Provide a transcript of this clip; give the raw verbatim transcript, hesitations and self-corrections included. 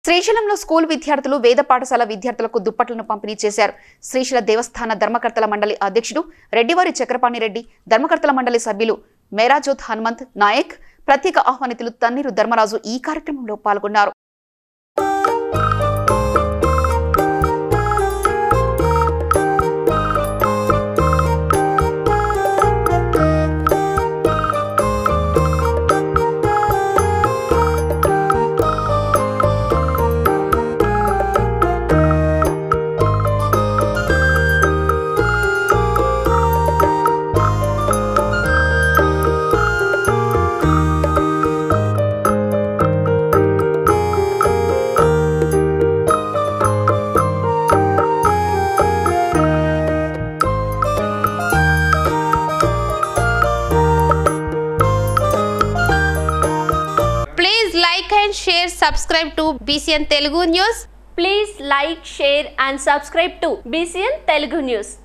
శ్రీశైలంలో స్కూల్ విద్యార్థులు వేద పాఠశాల విద్యార్థులకు దుప్పట్లను పంపిణీ చేశారు. శ్రీశైల దేవస్థాన ధర్మకర్తల మండలి అధ్యక్షుడు రెడ్డివారిచక్రపానిరెడ్డి, ధర్మకర్తల మండలి సభ్యులు మెరాజోత్ హనుమంత్ నాయక్, ప్రత్యేక ఆహ్వానితులు తన్నీరు ధర్మరాజు ఈ కార్యక్రమంలో పాల్గొన్నారు. Like and share, subscribe to Bcn Telugu News. Please like, share and subscribe to Bcn Telugu News.